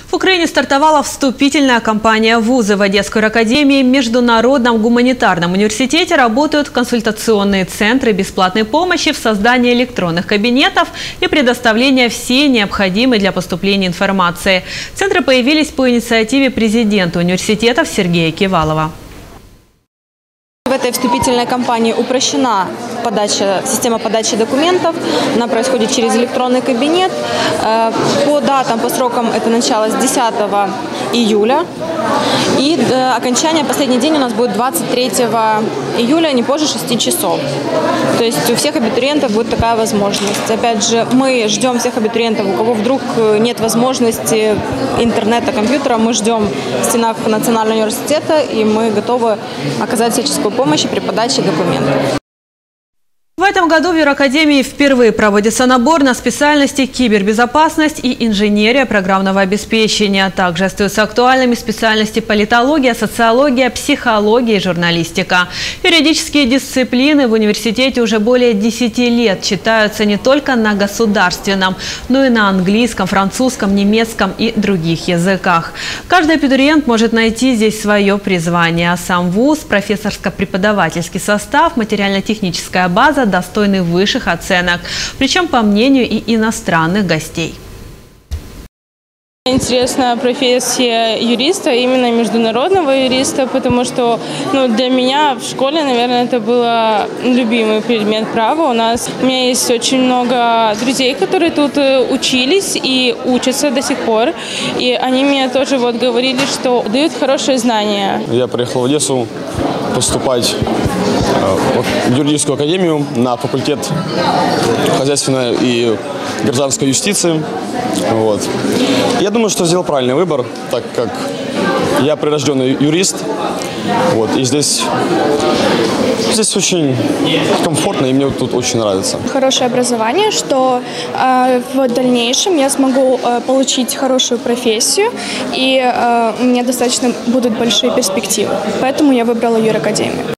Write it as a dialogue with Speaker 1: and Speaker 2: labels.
Speaker 1: В Украине стартовала вступительная кампания в вузы. В Одесской академии Международном гуманитарном университете работают консультационные центры бесплатной помощи в создании электронных кабинетов и предоставления всей необходимой для поступления информации. Центры появились по инициативе президента университетов Сергея Кивалова.
Speaker 2: В этой вступительной кампании упрощена система подачи документов. Она происходит через электронный кабинет. По датам, по срокам это начало с 10 июля. И окончание, последний день у нас будет 23 июля, не позже 6 часов. То есть у всех абитуриентов будет такая возможность. Опять же, мы ждем всех абитуриентов, у кого вдруг нет возможности интернета, компьютера, мы ждем в стенах Национального университета, и мы готовы оказать всяческую помощь при подаче документов.
Speaker 1: В этом году в юракадемии впервые проводится набор на специальности кибербезопасность и инженерия программного обеспечения. Также остаются актуальными специальности политология, социология, психология и журналистика. Юридические дисциплины в университете уже более 10 лет читаются не только на государственном, но и на английском, французском, немецком и других языках. Каждый абитуриент может найти здесь свое призвание. А сам вуз, профессорско-преподавательский состав, материально-техническая база достойны высших оценок, причем по мнению и иностранных гостей.
Speaker 3: Интересная профессия юриста, именно международного юриста, потому что для меня в школе, наверное, это был любимый предмет права. У меня есть очень много друзей, которые тут учились и учатся до сих пор. И они мне тоже говорили, что дают хорошие знания.
Speaker 4: Я приехал в Одессу поступать в юридическую академию на факультет хозяйственной и гражданской юстиции. Я думаю, что сделал правильный выбор, так как я прирожденный юрист. И здесь очень комфортно, и мне тут очень нравится.
Speaker 5: Хорошее образование, что в дальнейшем я смогу получить хорошую профессию, и у меня достаточно будут большие перспективы. Поэтому я выбрала юракадемию.